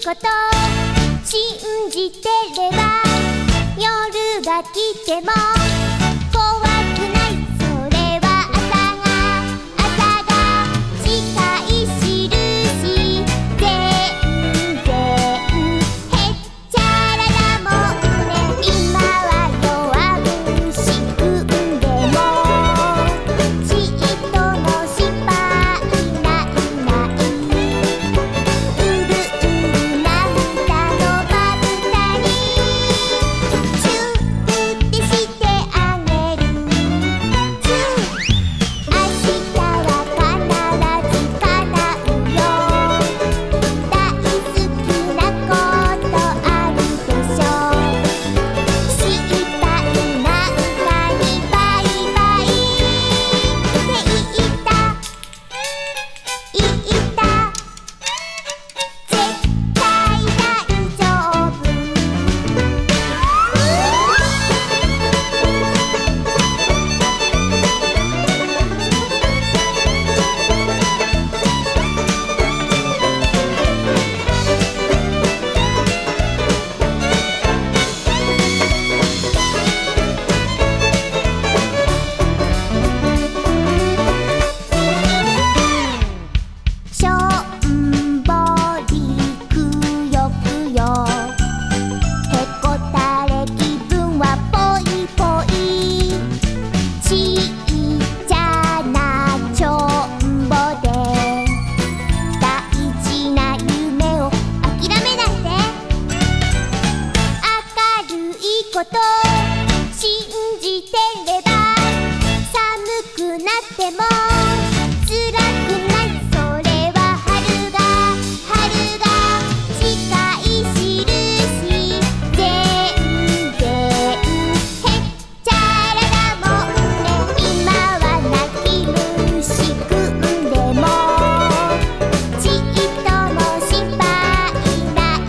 こと信じてれば夜が来ても怖くない。それは朝が近い印。全然へっちゃらだもんね。今は弱虫踏んでもちっとも心配ない。うるうる涙のまぶたにチューってしてあげる。チュー明日は必ず叶うよ。大好きなことあるでしょ。心配なんかにバイバイって言った絶対大丈夫。しょんぼりくよくよへこたれ気分はぽいぽい。ちっちゃなちょんぼで大事な夢を諦めないで。明るいこと信じてれば寒くなっても辛くない。それは春が近い印。全然へっちゃらだもんね。今は泣き虫くんでもちっとも心配ない。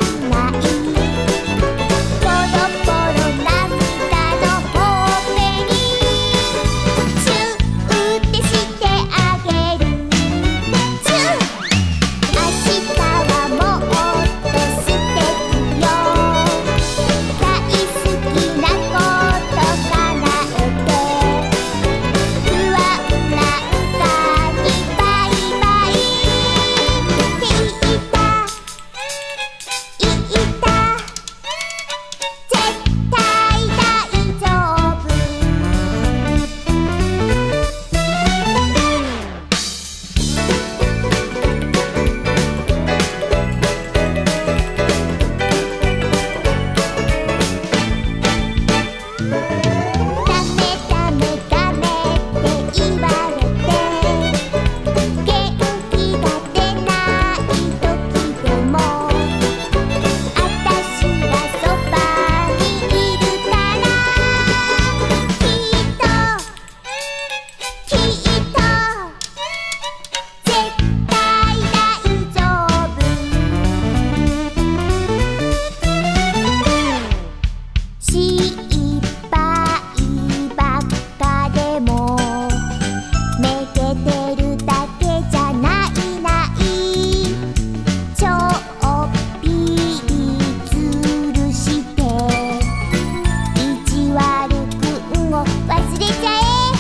ポロポロ涙のほっぺにチューってしてあげる。チュー明日はもっと素敵よ。大好きなこと叶えて不安なんかにバイバイって言った絶対大丈夫。ダメダメダメって言われて元気が出ない時でもあたしがそばにいるからきっと絶対大丈夫。失敗ばっかでもめげてるだけじゃないちょっぴりずるして意地悪くんを忘れちゃえ。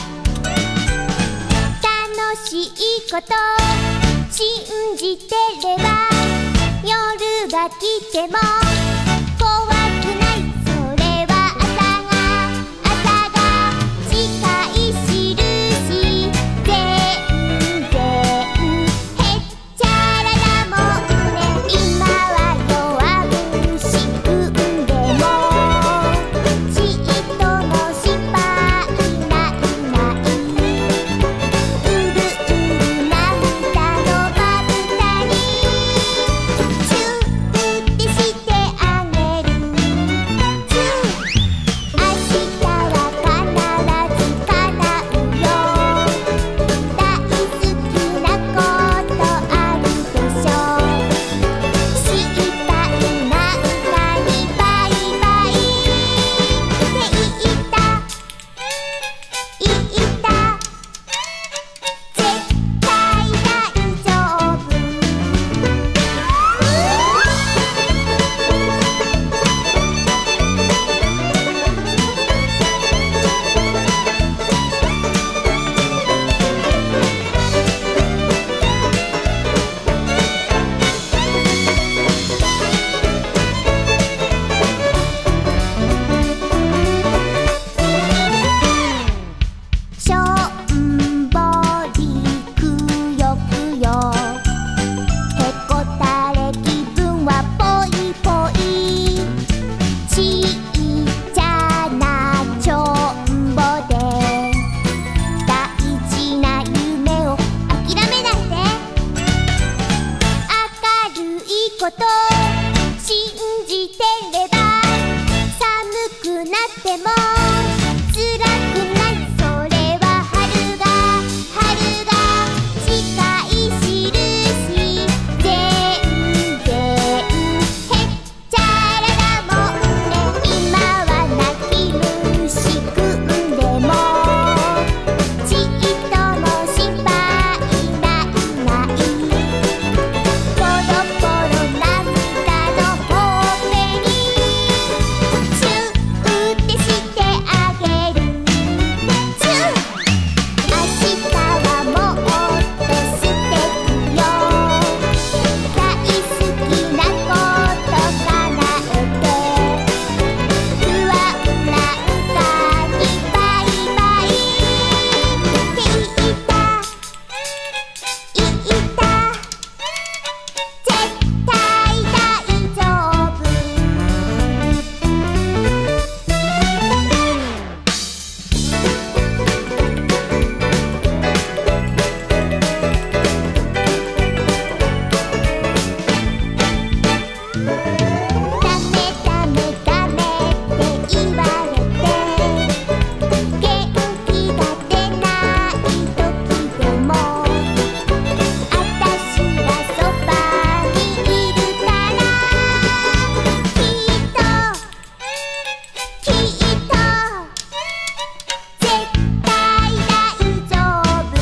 楽しいこと信じてれば夜が来ても怖くない。それは朝が近い印。全然へっちゃらだもんね。今は弱虫踏んでもちっとも心配ない。うるうる涙のまぶたにチューってしてこと信じてれば寒くなっても辛くない。それは春が近い印。全然へっちゃらだもんね。今は泣き虫くんでもちっとも心配ない。ポロポロ涙のほっぺにチューってしてあげる。チュー。明日はもっと素敵よ。大好きなこと叶えて不安なんかにバイバイって言った絶対大丈夫。ダメダメダメって言われて元気が出ない時でもあたしがそばにいるからきっと絶対大丈夫。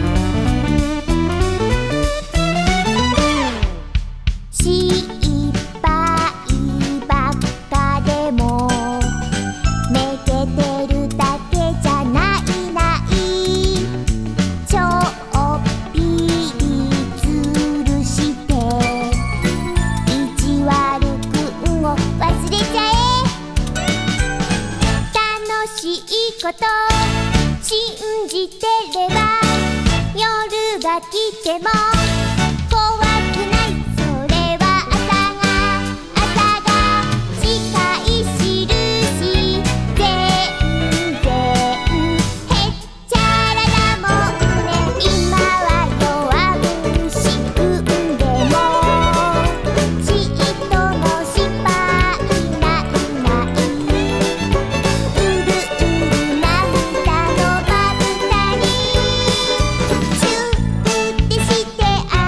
失敗ばっかでもめげてるだけじゃないちょっぴりずるして意地悪くんを忘れちゃえ。楽しいこと信じてれば夜が来ても怖くない。それは朝が近い印。全然へっちゃらだもんね。今は弱虫くんでもちっとも心配ない。うるうる涙のまぶたにチューってしてあ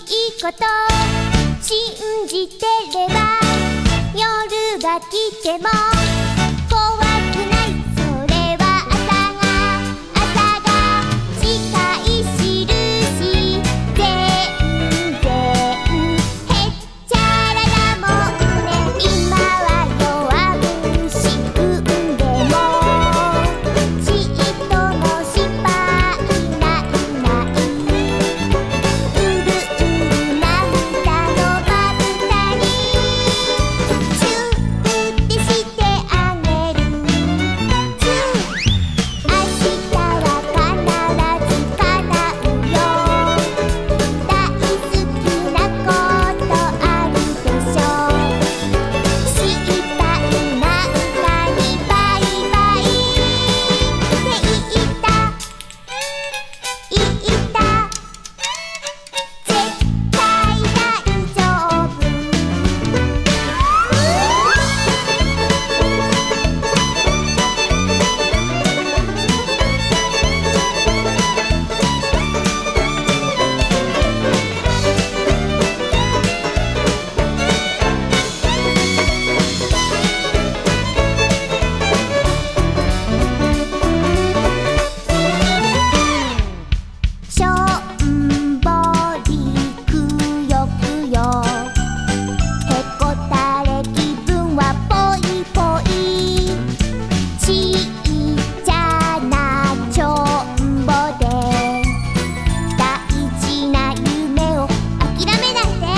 いこと信じてれば夜が来ても怖くない。それは朝が近い印。全然へっちゃらだもんね。今は弱虫産んでもちっとも心配ないない。うるうる涙のまぶたにチューってしてあげる。チュー明日は必ず叶うよ。大好きなことあるでしょ。心配なんかにバイバイって言った絶対大丈夫。しょんぼりくよくよへこたれ気分はぽいぽい。ちっちゃなちょんぼで大事な夢を諦めないで。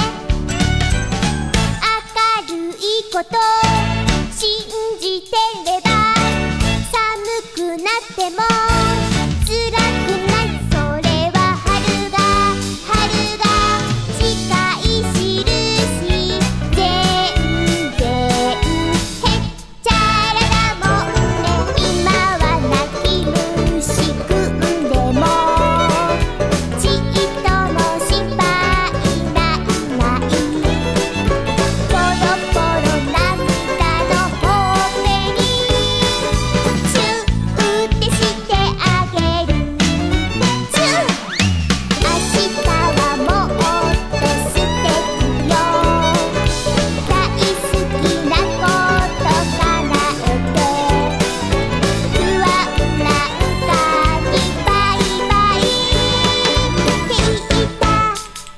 明るいこと信じてれば寒くなっても辛くない。それは春が近い印。全然へっちゃらだもんね。今は泣き虫くんでもちっとも心配ないない。ポロポロ涙のほっぺにチューってしてあげる。チュー明日はもっと素敵よ。大好きなこと叶えて不安なんかにバイバイって言った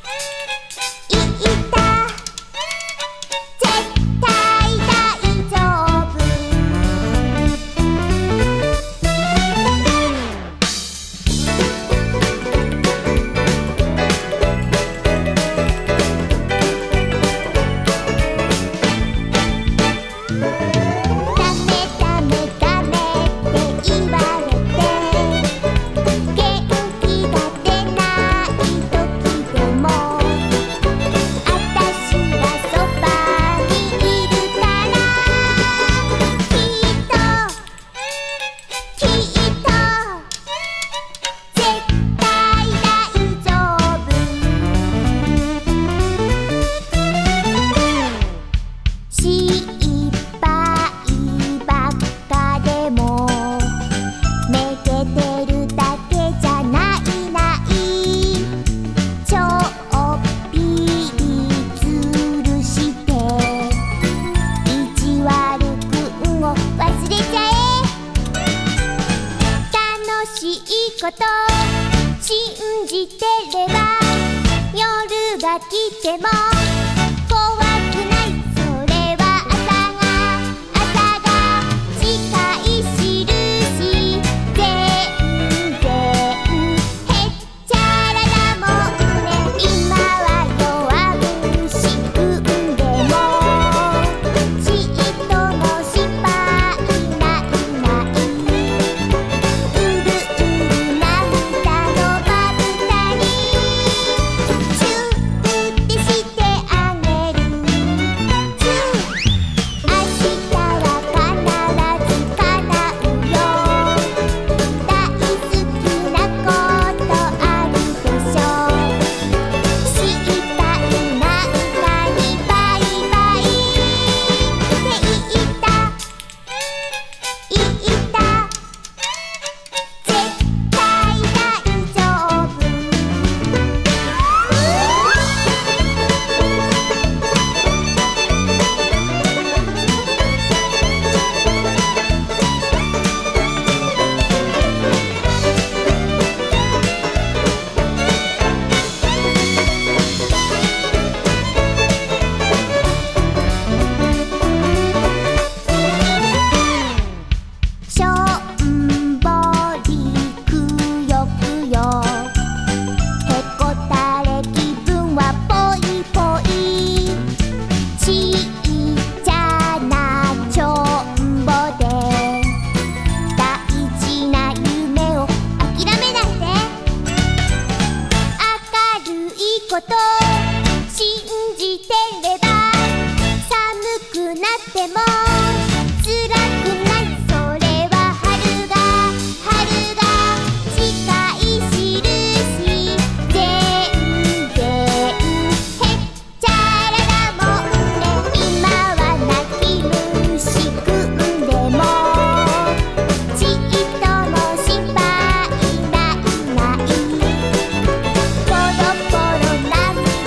絶対大丈夫。ダメダメダメって言われて元気が出ない時でもあたしがそばにいるからきっと絶対大丈夫。失敗ばっかでもめげてるだけじゃないない。ちょっぴりずるして意地悪くんを忘れちゃえ。楽しいこと信じてれば夜が来ても怖くない。それは朝が近い印。全然へっちゃらだもんね。今は弱虫産んでもちっとも心配ないない。うるうる涙のまぶたにチューってしてあげこと信じてれば寒くなっても辛くない。それは春が近いしるし。全然へっちゃらだもんね。今は泣き虫くんでもちっとも心配ないない。ポロポロ涙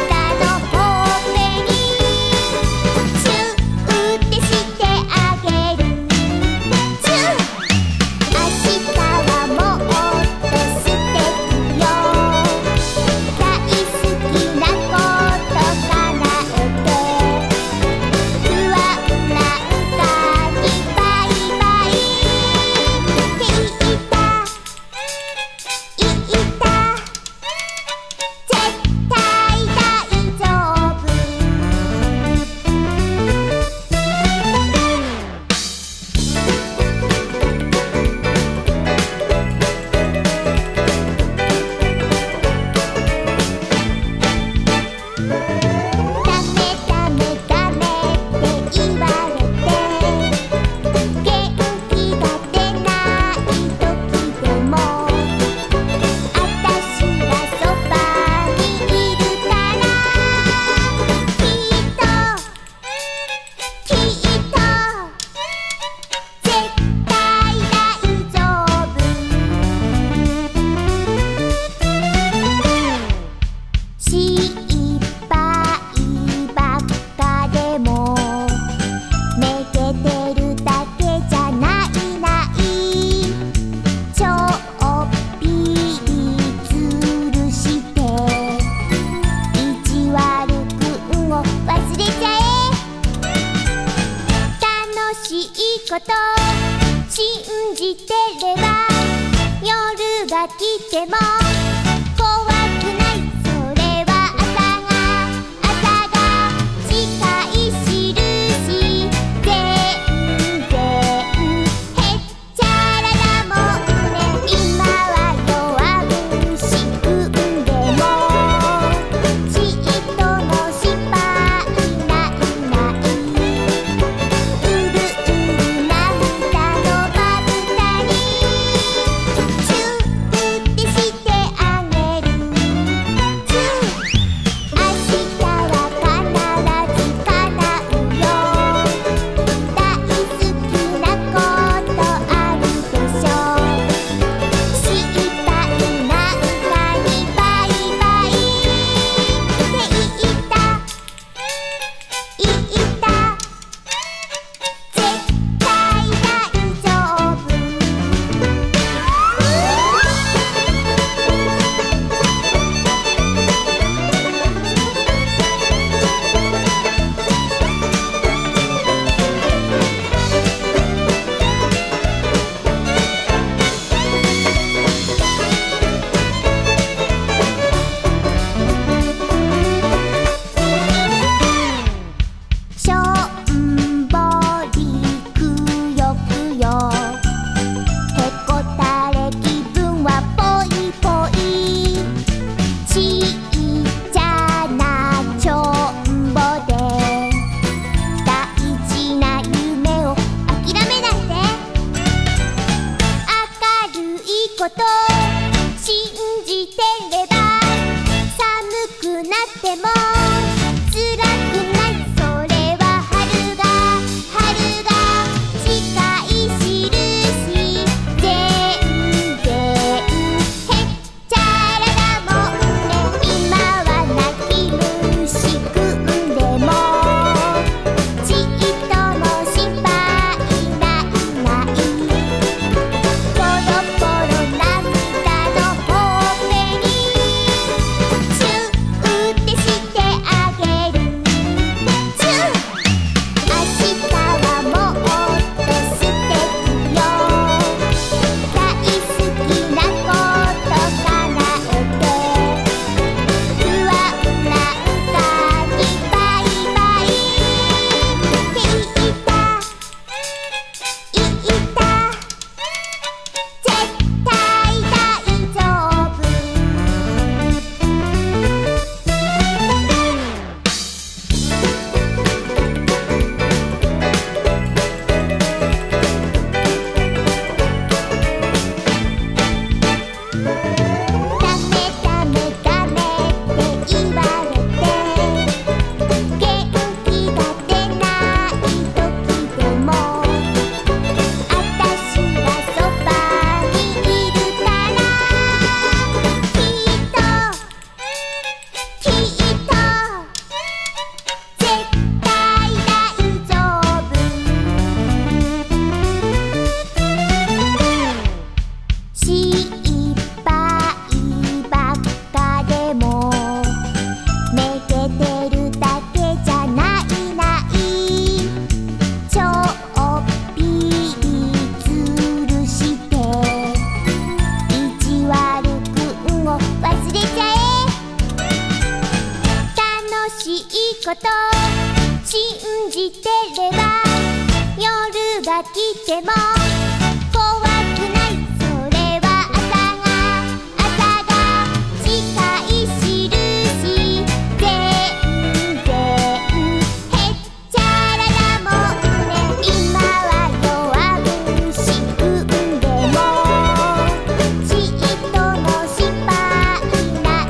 こと信じてれば夜が来ても怖くない。それは朝が近い印。全然へっちゃらだもんね。今は弱虫産んでもちっとも心配ない。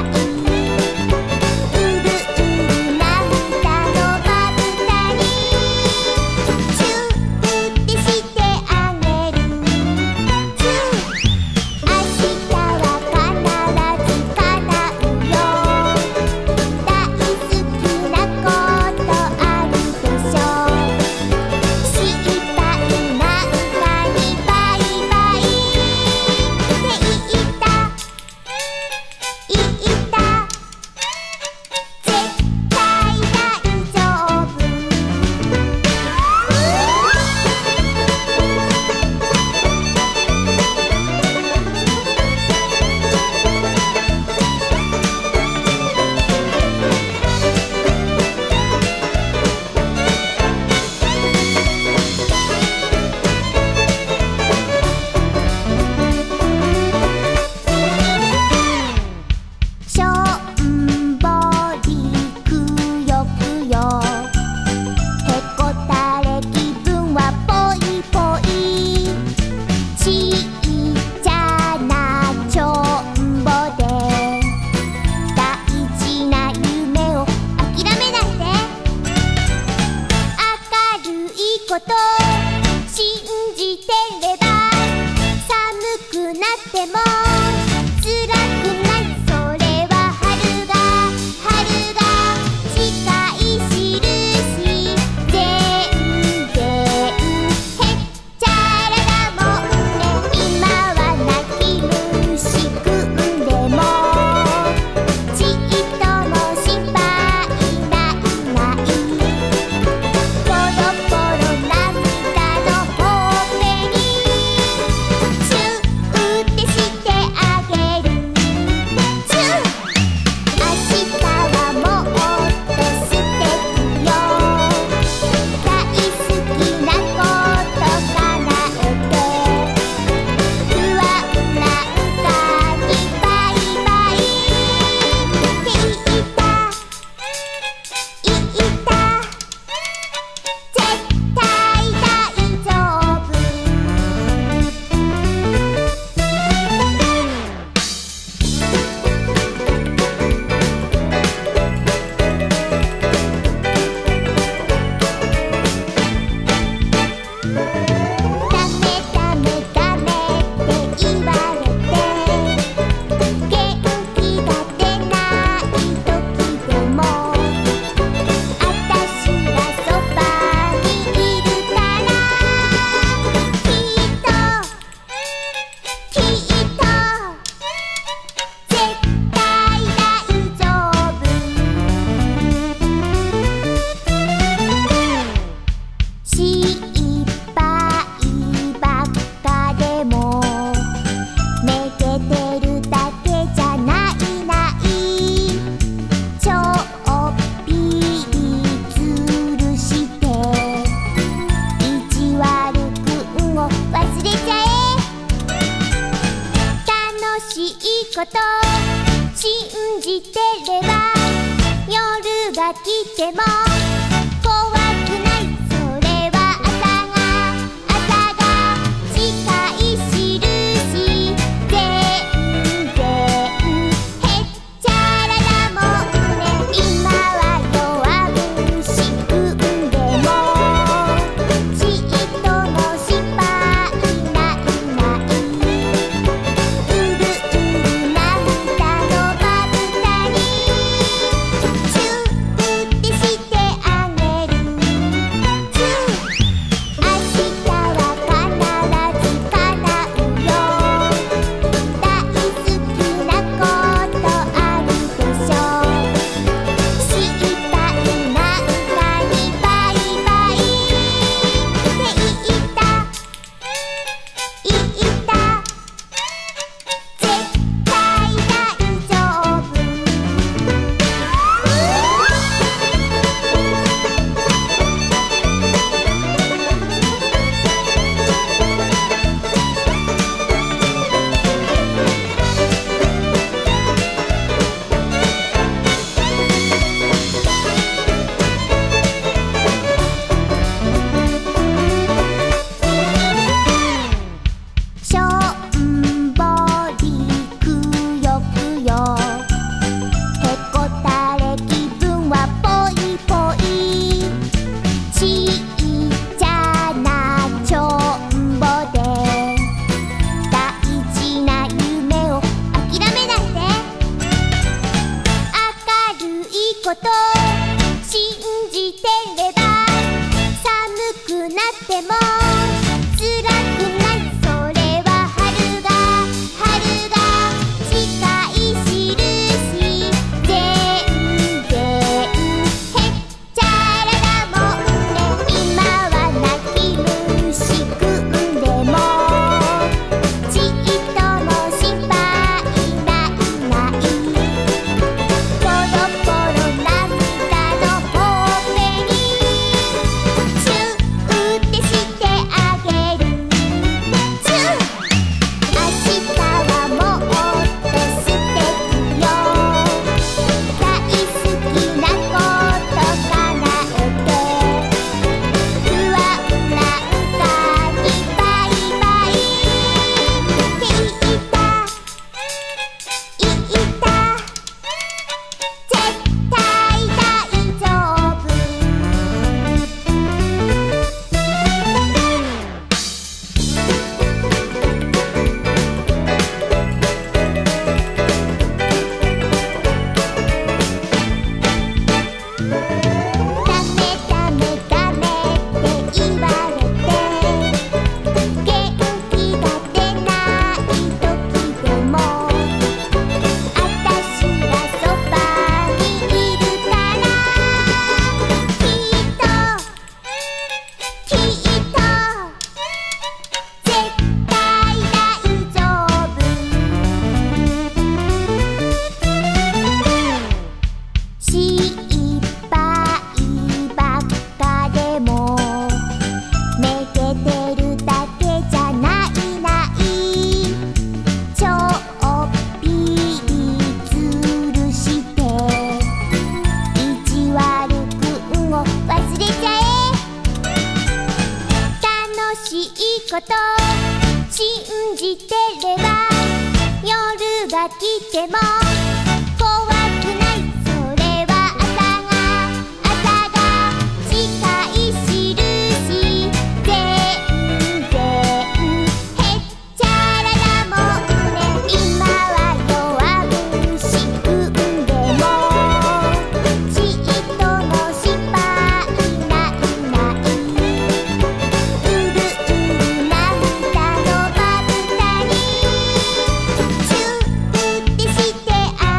うるうる涙のまぶたにチューってしてあげる。チュー明日は必ず叶うよ。大好きなことあるでしょ。心配なんかにバイバイって言った絶対大丈夫。しょんぼりくよくよへこたれ気分はぽいぽい。ちっちゃなちょんぼで大事な夢を諦めないで。明るいこと信じてれば寒くなっても辛くない。それは春が近い印。全然へっちゃらだもんね。今は泣き虫くんでもちっとも心配ない。ポロポロ涙のほっぺにチューってしてあげる。チュー明日はもっと素敵よ。大好きなこと叶えて不安なんかにバイバイって言った絶対大丈夫。ダメダメダメって言われて元気が出ない時でもあたしがそばにいるからきっと絶対大丈夫。失敗ばっかでもめげてるだけじゃない。ちょっぴりずるして意地悪くんを忘れちゃえ。楽しいこと信じてれば夜が来ても怖くない。それは朝が近い印。全然へっちゃらだもんね。今は弱虫産んでもちっとも心配ない。うるうる涙のまぶたにチューってしてあこと信じてれば寒くなっても辛くない。それは春が近い印。全然へっちゃらなもんね。今は泣き虫くんでもちっとも心配ない。ポロポロ涙のほっぺにチューってしてあげる。チュー。明日はもっと素敵よ。大好きなこと叶えて不安なんかにバイバイって言った絶対大丈夫。ダメダメダメって言われて元気が出ない時でもあたしがそばにいるからきっと絶対大丈夫。失敗ばっかでもめげてるだけじゃないちょっぴりずるして意地悪くんを忘れちゃえ。楽しいこと信じてれば夜が来ても怖くない。それは朝が近い印。全然へっちゃらなもんね。今は弱虫くんでもちっとも心配ない。うるうる涙のまぶたにチューってしてあ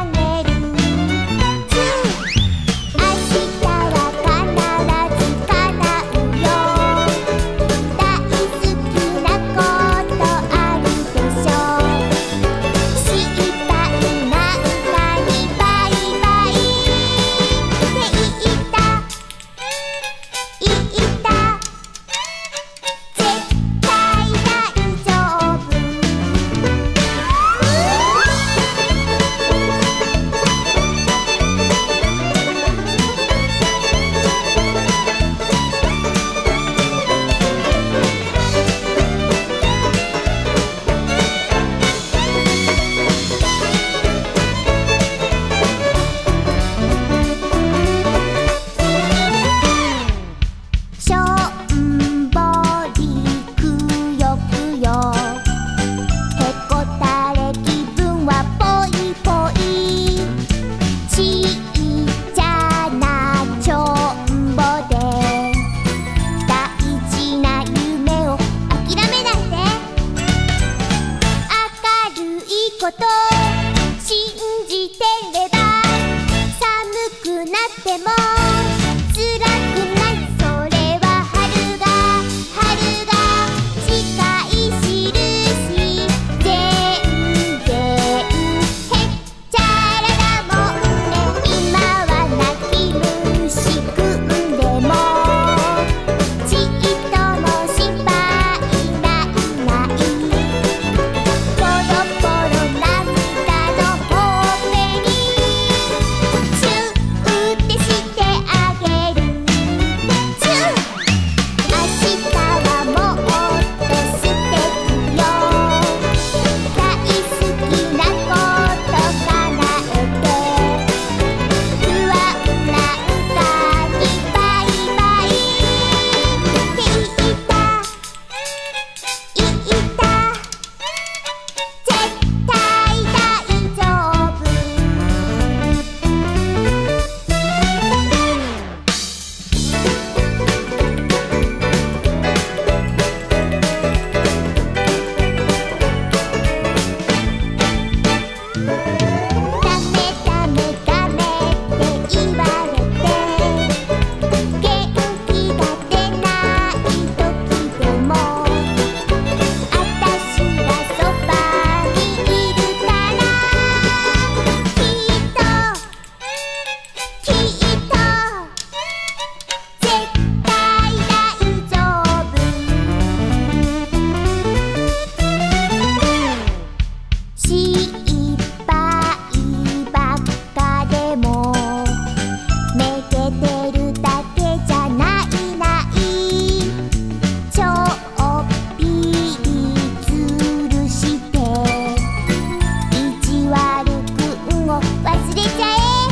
を忘れちゃえ。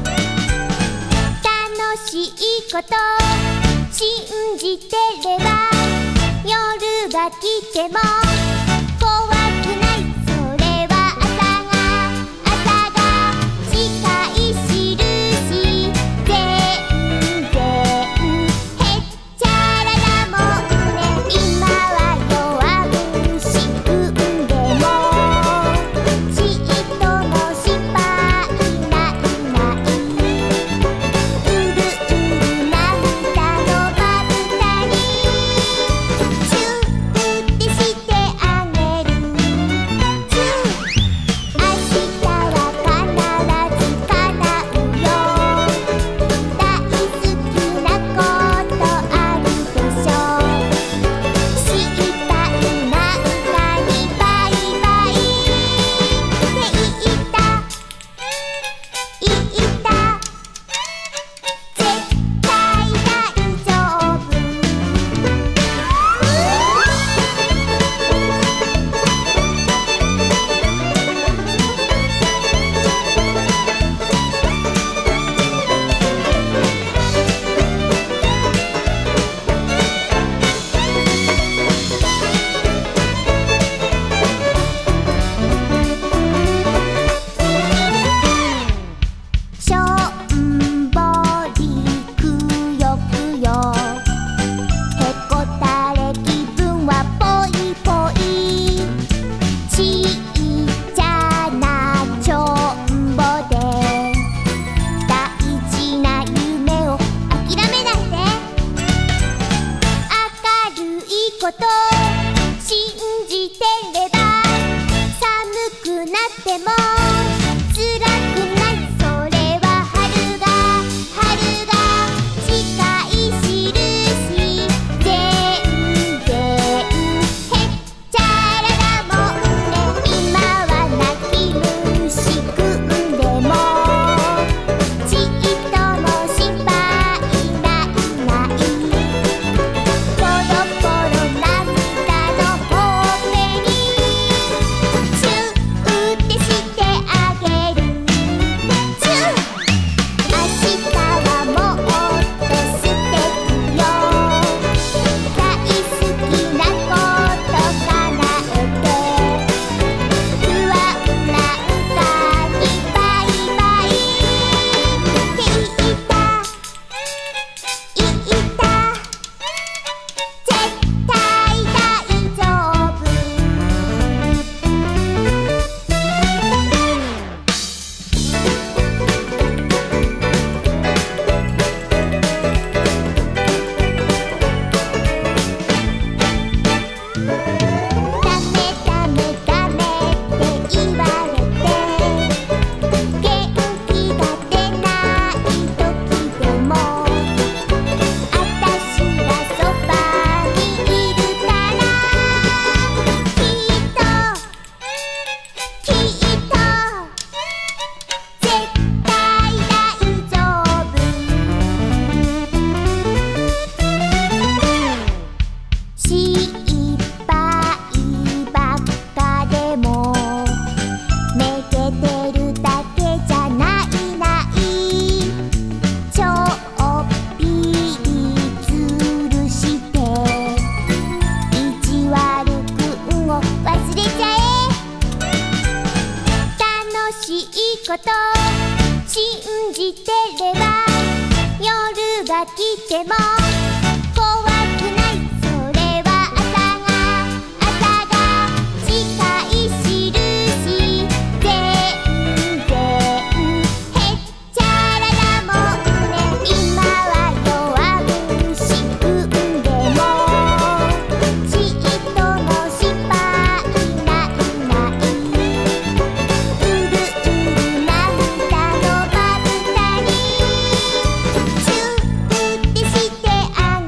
楽しいこと信じてれば夜が来ても怖くない。それは朝が近い印。全然へっちゃらだもんね。今は弱虫踏んでもちっとも失敗ない。うるうる涙のまぶたにチューってしてあげる。チュー明日は必ず叶うよ。大好きなことあるでしょ。心配なんかにバイバイって言った絶対大丈夫。しょんぼりくよくよへこたれ気分はぽいぽい。ちっちゃなちょんぼで大事な夢を諦めないで。明るいこと信じてれば寒くなっても辛くない。それは春が近い印。全然へっちゃらだもんね。今は泣き虫くんでもちっとも心配ない。ポロポロ涙のほっぺにチューってしてあげる。チュー明日はもっと素敵よ。大好きなこと叶えて不安なんかにバイバイって言った絶対大丈夫。ダメダメダメって言われて元気が出ない時でもあたしがそばにいるからきっと絶対大丈夫。失敗ばっかでもめげてるだけじゃない。ちょっぴりずるして意地悪くんを忘れちゃえ。楽しいこと信じてれば夜が来ても怖くない。それは朝が近い印。全然へっちゃらだもんね。今は弱虫踏んでもちっとも失敗ない。うるうる涙のまぶたにチューってしてあ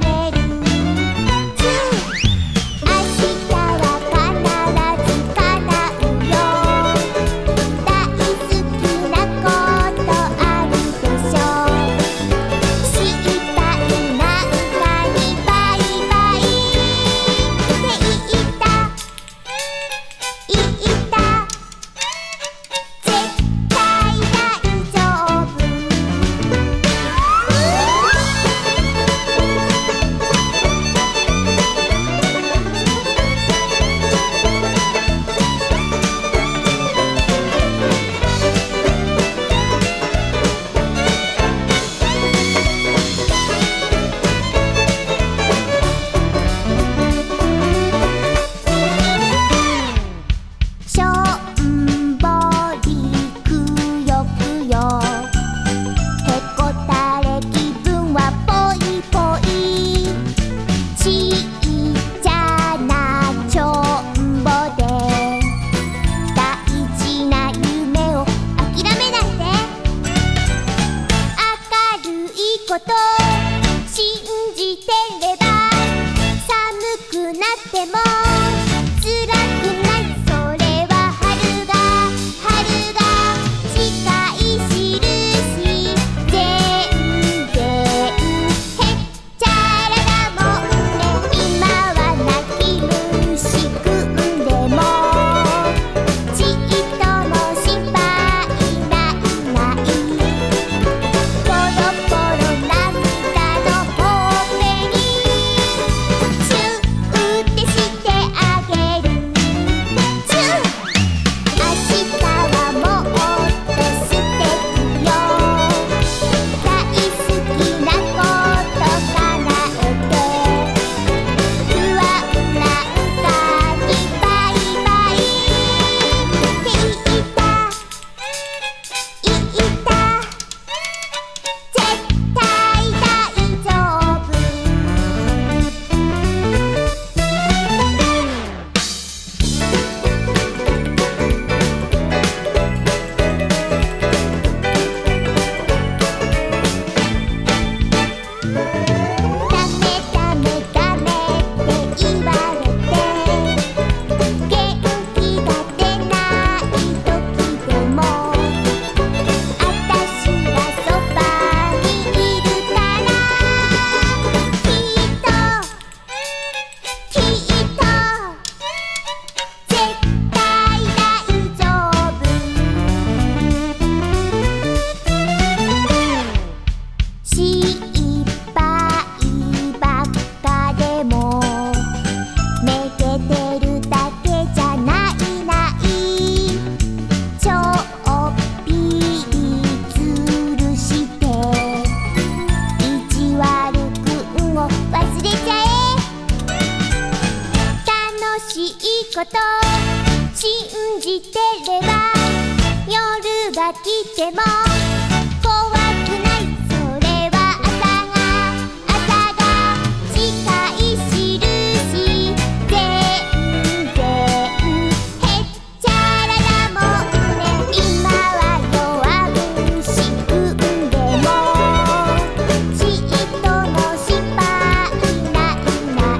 が来ても怖くない、それは朝が近い印、全然へっちゃらだもんね。今は弱虫踏んでもちっとも失敗ない。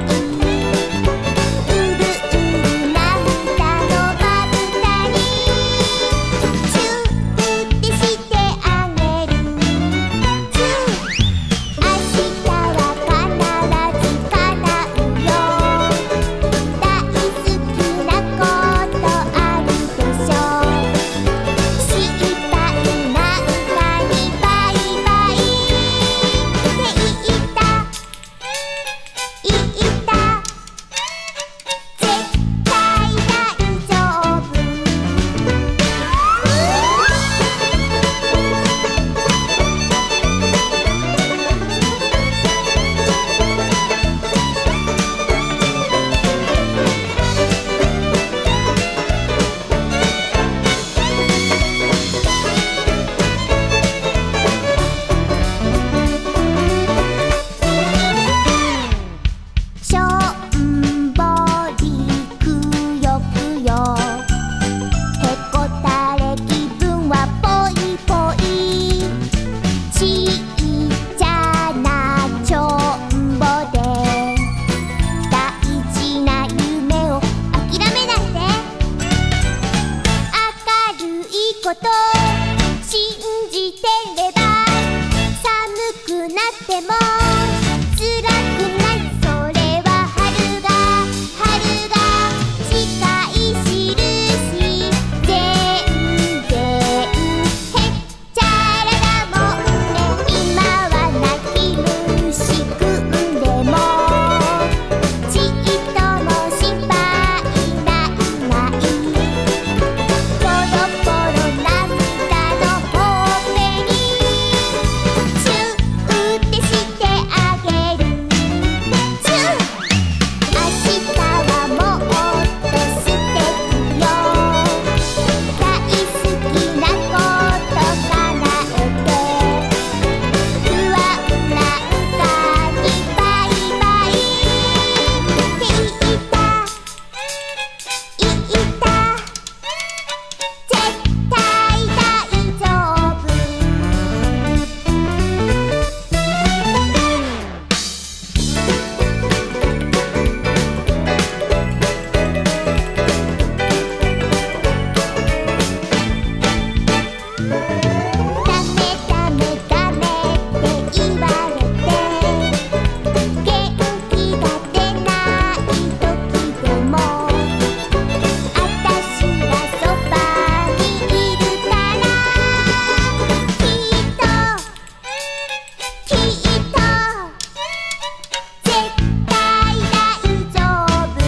うるうる涙のまぶたにチューってしてあげる。チュー、明日は必ず叶うよ。大好きなことあるでしょ。失敗なんかにバイバイって言った絶対大丈夫。しょんぼりくよくよ、へこたれ気分はぽいぽい。ちっちゃなちょんぼで大事な夢を諦めないで。明るいこと信じてれば寒くなっても辛くない、それは春が近い印、全然へっちゃらだもんね。今は泣き虫くんでもちっとも失敗ない。ポロポロ涙のほっぺにチューってしてあげる。チュー、明日はもっと素敵よ。大好きなこと叶えて不安なんかにバイバイって言った絶対大丈夫。ダメダメダメって言われて元気が出ない時でもあたしがそばにいるからきっと絶対大丈夫。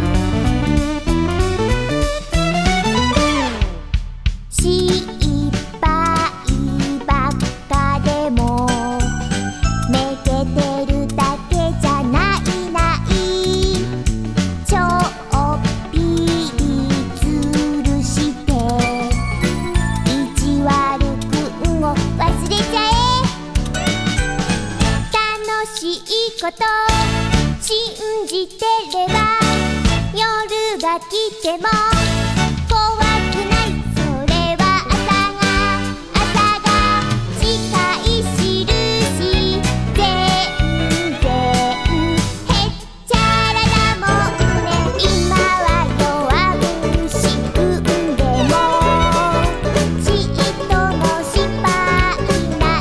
失敗ばっかでもめげてるだけじゃないちょっぴりずるして意地悪くんを忘れちゃえ。楽しいこと信じてれば夜が来ても怖くない、それは朝が近い印、全然へっちゃらだもんね。今は弱虫踏んでもちっとも失敗ない。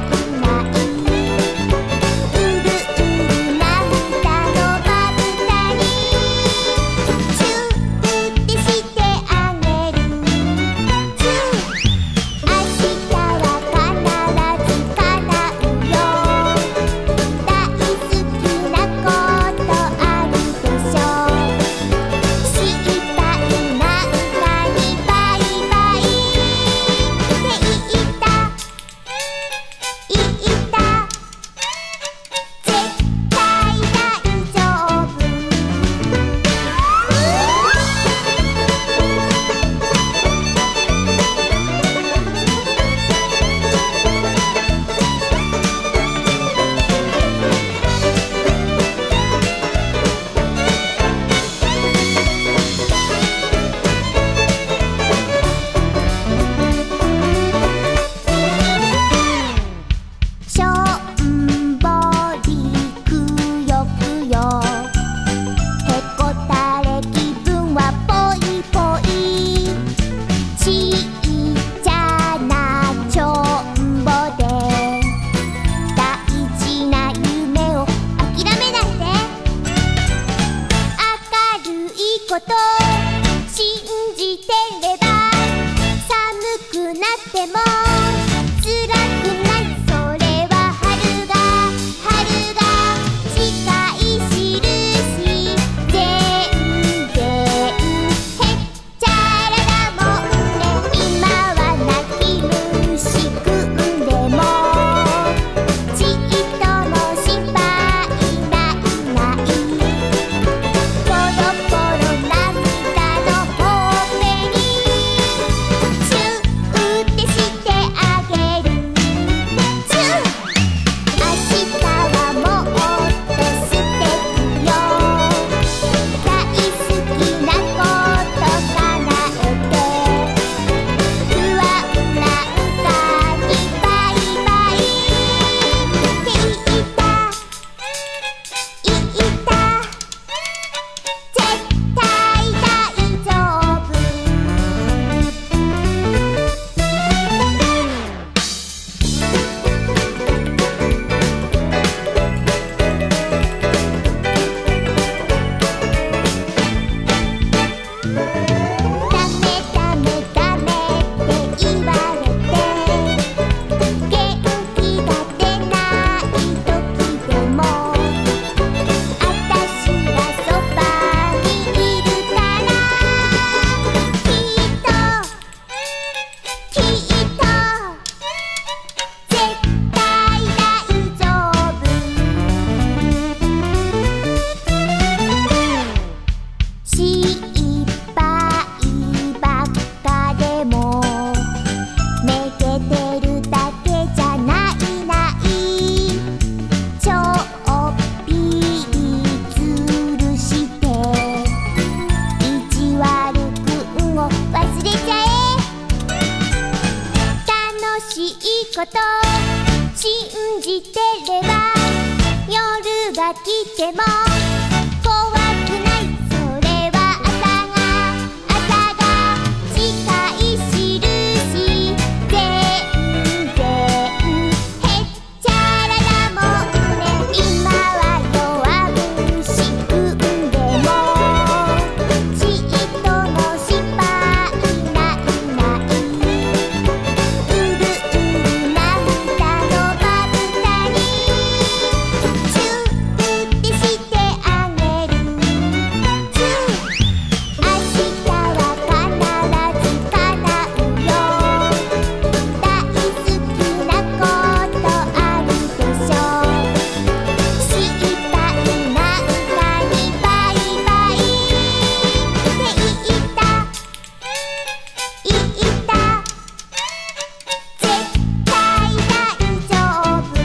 うるうる涙のまぶたにチューってしてこと信じてれば夜が来ても怖くない。それは朝が近い印。全然へっちゃらだもんね。今は弱虫踏んでもちっとも失敗ない。うるうる涙のまぶたにチューってしてあげる。チュー明日は必ず叶うよ。大好きなことあるでしょ。失敗なんかにバイバイって言った絶対大丈夫。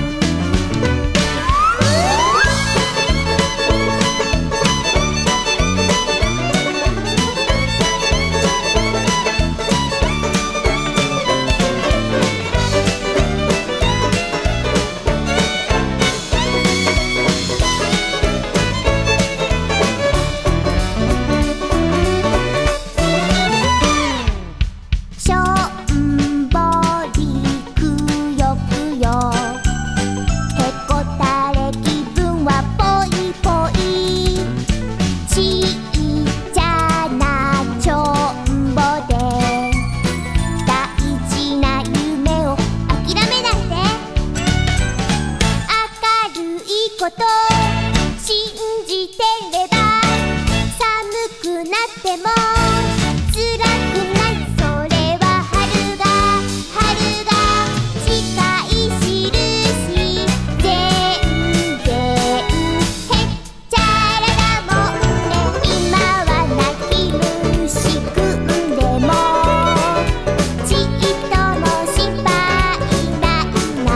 しょんぼりくよくよへこたれ気分はぽいぽい。ちっちゃなちょんぼで大事な夢を諦めないで。明るいこと信じてれば寒くなっても辛くない。それは春が近い印。全然へっちゃらだもんね。今は泣き虫くんでもちっとも心配ない。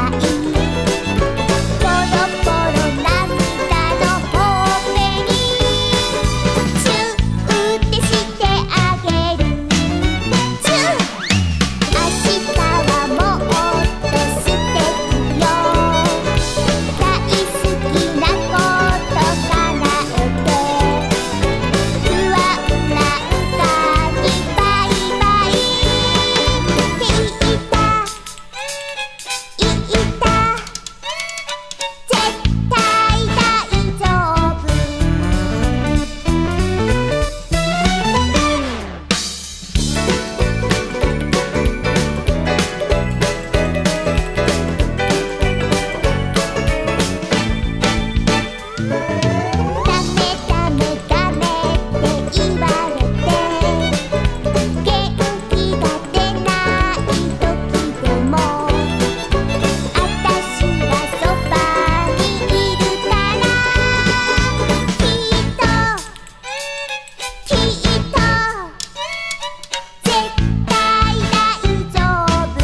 ポロポロ涙のほっぺにチューってしてあげる。チュー明日はもっと素敵よ。大好きなこと叶えて不安なんかにバイバイって言った絶対大丈夫。ダメダメダメって言われて元気が出ない時でもあたしがそばにいるからきっと絶対大丈夫。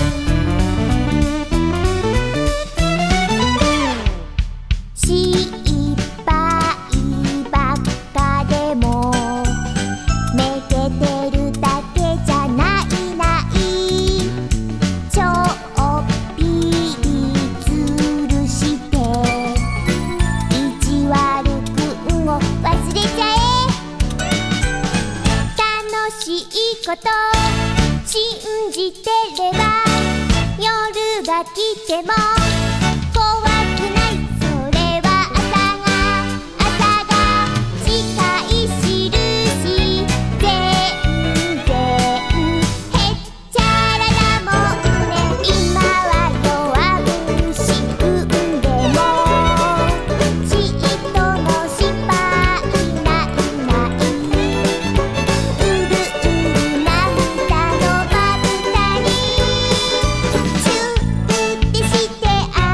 失敗ばっかでもめげてるだけじゃないちょっぴりずるして意地悪くんを忘れちゃえ。楽しいこと信じてれば夜が来ても怖くない。それは朝が近い印。全然へっちゃらだもんね。今は弱虫踏んでもちっとも心配ない。うるうる涙のまぶたにチューってしてあ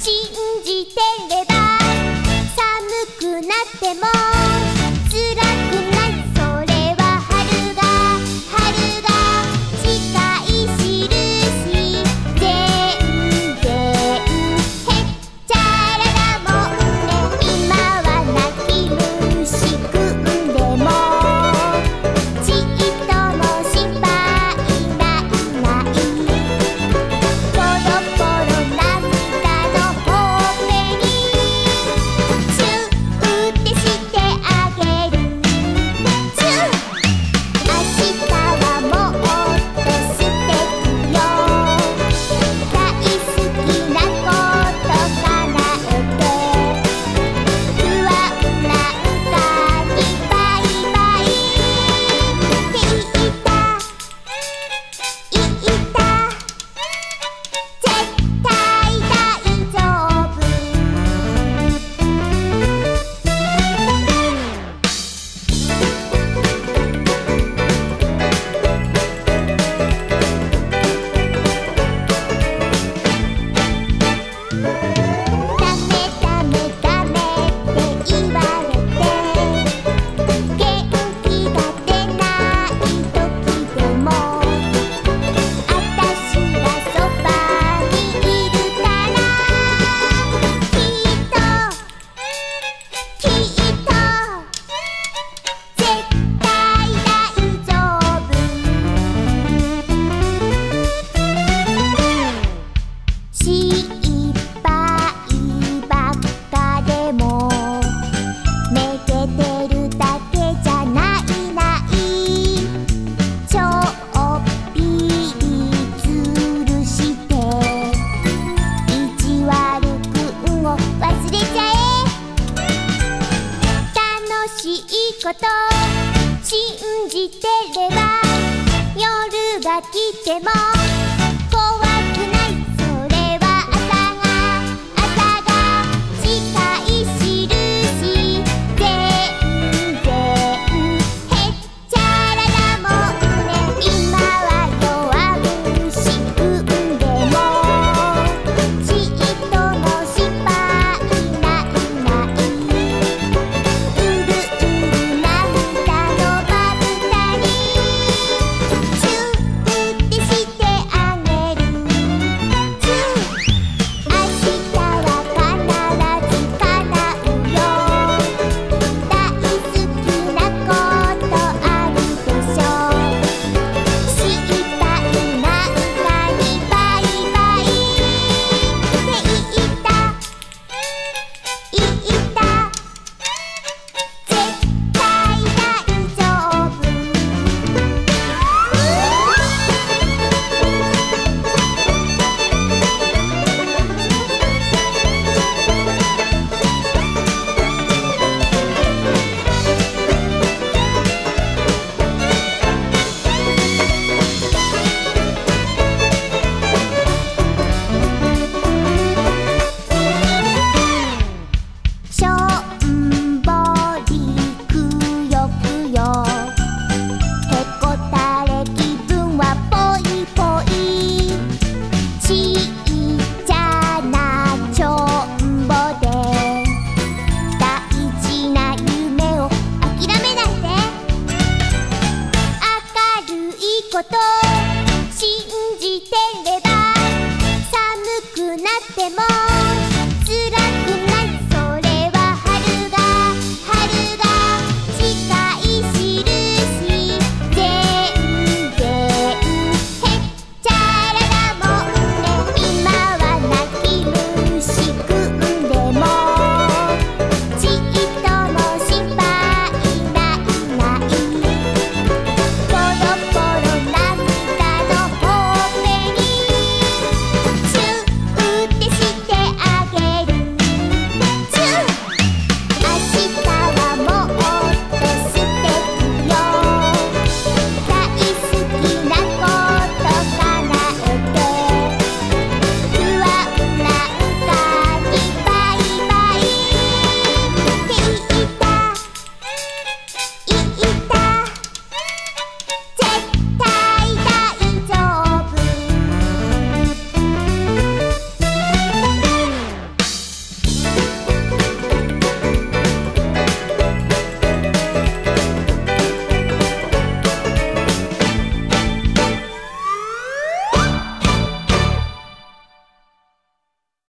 信じてれば寒くなっても辛くない。それは春が近いしるし。全然へっちゃらだもんね。今は泣き虫くんでもちっとも心配ない。ポロポロ涙のほっぺにチューってしてあげる。チュー。明日はもっと素敵よ。大好きなこと叶えて不安なんかにバイバイって言った絶対大丈夫。ダメダメダメって言われて元気が出ない時でもあたしがそばにいるからきっと絶対大丈夫。失敗ばっかでもめげてるだけじゃないちょっぴりずるして意地悪くんを忘れちゃえ。楽しいこと信じてれば夜が来ても